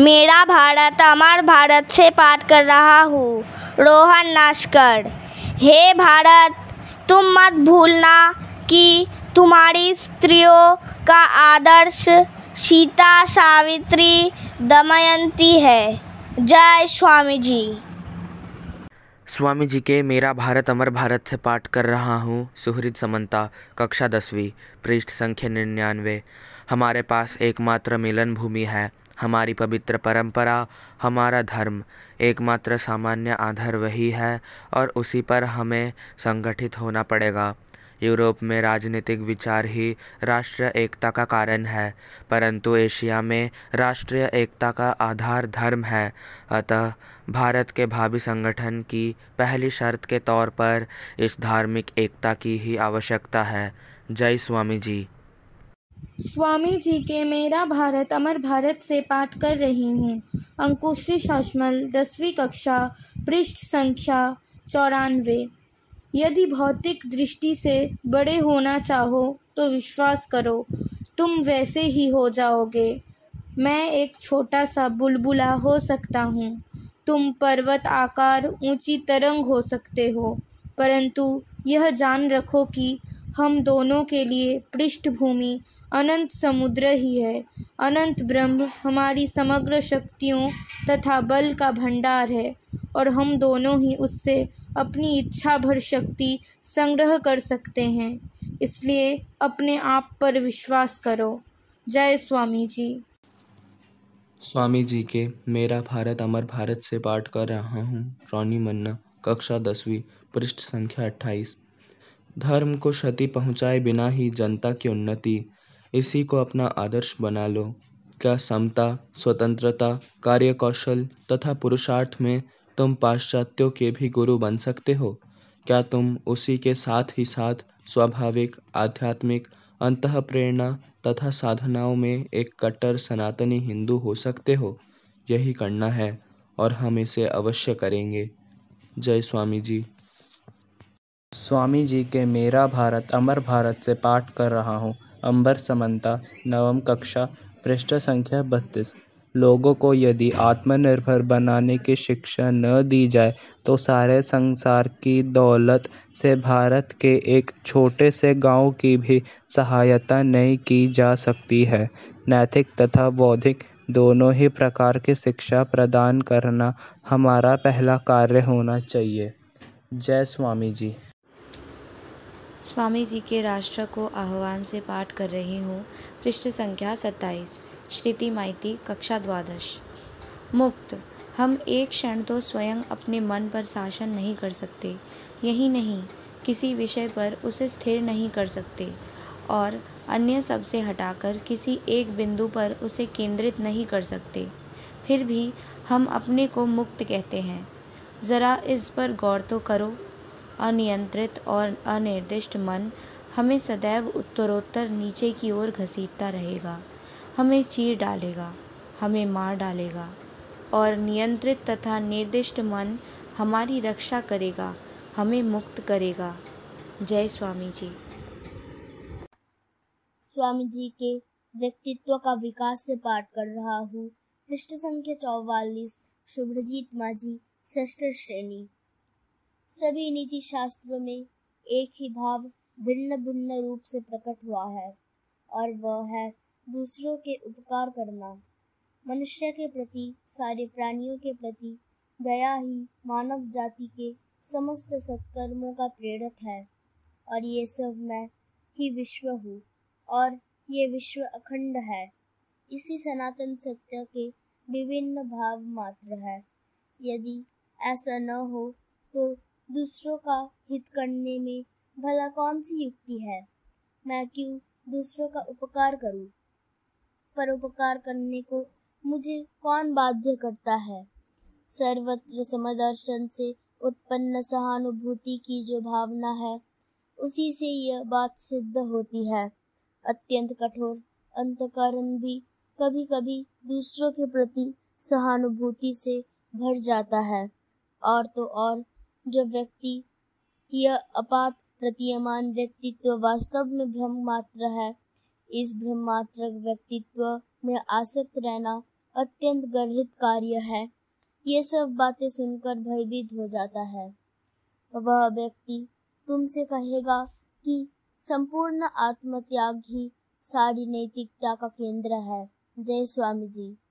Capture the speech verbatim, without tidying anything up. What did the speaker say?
मेरा भारत अमर भारत से पाठ कर रहा हूँ रोहन नाशकर। हे भारत, तुम मत भूलना कि तुम्हारी स्त्रियों का आदर्श सीता, सावित्री, दमयंती है। जय स्वामी जी। स्वामी जी के मेरा भारत अमर भारत से पाठ कर रहा हूँ सुहृद समंता, कक्षा दसवीं, पृष्ठ संख्या निन्यानवे। हमारे पास एकमात्र मिलन भूमि है, हमारी पवित्र परंपरा, हमारा धर्म। एकमात्र सामान्य आधार वही है और उसी पर हमें संगठित होना पड़ेगा। यूरोप में राजनीतिक विचार ही राष्ट्रीय एकता का कारण है, परंतु एशिया में राष्ट्रीय एकता का आधार धर्म है। अतः भारत के भावी संगठन की पहली शर्त के तौर पर इस धार्मिक एकता की ही आवश्यकता है। जय स्वामी जी। स्वामी जी के मेरा भारत अमर भारत से पाठ कर रही हूँ अंकुश्री शासमल, दसवीं कक्षा, पृष्ठ संख्या चौरानवे। यदि भौतिक दृष्टि से बड़े होना चाहो तो विश्वास करो, तुम वैसे ही हो जाओगे। मैं एक छोटा सा बुलबुला हो सकता हूँ, तुम पर्वत आकार ऊंची तरंग हो सकते हो, परंतु यह जान रखो कि हम दोनों के लिए पृष्ठभूमि अनंत समुद्र ही है। अनंत ब्रह्म हमारी समग्र शक्तियों तथा बल का भंडार है और हम दोनों ही उससे अपनी इच्छा भर शक्ति संग्रह कर सकते हैं। इसलिए अपने आप पर विश्वास करो। जय स्वामी जी। स्वामी जी के मेरा भारत अमर भारत से पाठ कर रहा हूँ रोनी मन्ना, कक्षा दसवीं, पृष्ठ संख्या अट्ठाईस। धर्म को क्षति पहुँचाए बिना ही जनता की उन्नति, इसी को अपना आदर्श बना लो। क्या समता, स्वतंत्रता, कार्यकौशल तथा पुरुषार्थ में तुम पाश्चात्यों के भी गुरु बन सकते हो? क्या तुम उसी के साथ ही साथ स्वाभाविक, आध्यात्मिक, अंतःप्रेरणा तथा साधनाओं में एक कट्टर सनातनी हिंदू हो सकते हो? यही करना है और हम इसे अवश्य करेंगे। जय स्वामी जी। स्वामी जी के मेरा भारत अमर भारत से पाठ कर रहा हूँ अंबर समंता, नवम कक्षा, पृष्ठ संख्या बत्तीस। लोगों को यदि आत्मनिर्भर बनाने की शिक्षा न दी जाए तो सारे संसार की दौलत से भारत के एक छोटे से गांव की भी सहायता नहीं की जा सकती है। नैतिक तथा बौद्धिक दोनों ही प्रकार की शिक्षा प्रदान करना हमारा पहला कार्य होना चाहिए। जय स्वामी जी। स्वामी जी के राष्ट्र को आह्वान से पाठ कर रही हूँ पृष्ठ संख्या सत्ताईस, श्रुति माइती, कक्षा द्वादश। मुक्त, हम एक क्षण तो स्वयं अपने मन पर शासन नहीं कर सकते, यही नहीं किसी विषय पर उसे स्थिर नहीं कर सकते और अन्य सबसे हटाकर किसी एक बिंदु पर उसे केंद्रित नहीं कर सकते। फिर भी हम अपने को मुक्त कहते हैं। ज़रा इस पर गौर तो करो। अनियंत्रित और अनिर्दिष्ट मन हमें सदैव उत्तरोत्तर नीचे की ओर घसीटता रहेगा, हमें चीर डालेगा, हमें मार डालेगा, और नियंत्रित तथा निर्दिष्ट मन हमारी रक्षा करेगा, हमें मुक्त करेगा। जय स्वामी जी। स्वामी जी के व्यक्तित्व का विकास से पाठ कर रहा हूँ पृष्ठ संख्या चौवालीस, शुभ्रजीत माझी, षष्ठ श्रेणी। सभी नीति शास्त्रों में एक ही भाव भिन्न भिन्न रूप से प्रकट हुआ है और वह है दूसरों के उपकार करना। मनुष्य के प्रति, सारे प्राणियों के प्रति दया ही मानव जाति के समस्त सत्कर्मों का प्रेरक है और ये सब मैं ही विश्व हूँ और ये विश्व अखंड है। इसी सनातन सत्य के विभिन्न भाव मात्र है। यदि ऐसा न हो तो दूसरों का हित करने में भला कौन सी युक्ति है? मैं क्यों दूसरों का उपकार करूं? परोपकार करने को मुझे कौन बाध्य करता है? सर्वत्र समदर्शन से उत्पन्न सहानुभूति की जो भावना है, उसी से यह बात सिद्ध होती है। अत्यंत कठोर अंतःकरण भी कभी कभी दूसरों के प्रति सहानुभूति से भर जाता है। और तो और जो व्यक्ति यह अपात प्रतीयमान व्यक्तित्व वास्तव में भ्रम मात्र है, इस भ्रम मात्र व्यक्तित्व में आसक्त रहना अत्यंत गर्हित कार्य है। ये सब बातें सुनकर भयभीत हो जाता है। वह व्यक्ति तुमसे कहेगा कि संपूर्ण आत्मत्याग ही सारी नैतिकता का केंद्र है। जय स्वामी जी।